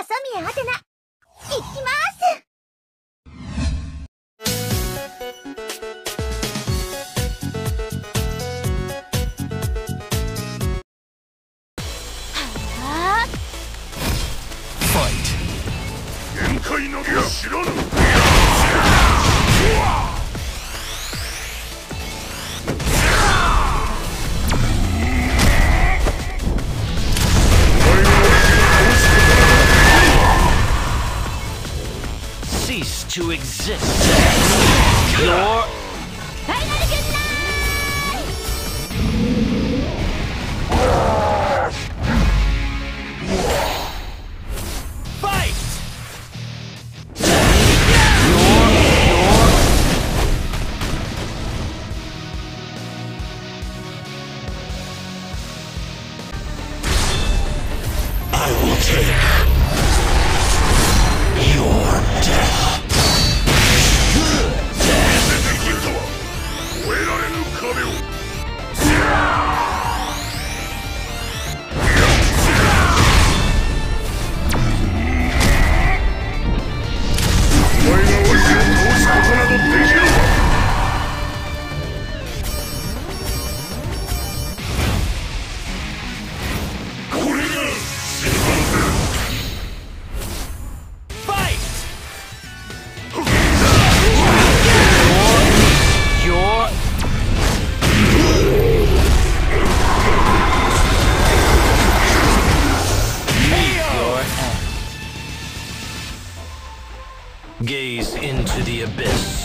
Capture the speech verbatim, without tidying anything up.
朝宮アテナ、行きます。 限界など知らぬ。 Cease to exist. Your Final good night. I will take your death. 越えられぬ壁を。お前がわしを倒すことなどできるわ。これがシンバルだ。 Your Gaze into the abyss.